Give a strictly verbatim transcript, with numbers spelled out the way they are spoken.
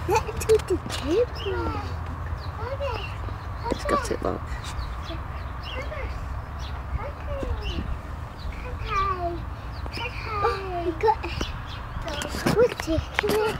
Let's go to table. It's got it, look. Oh, we got it. We're taking it.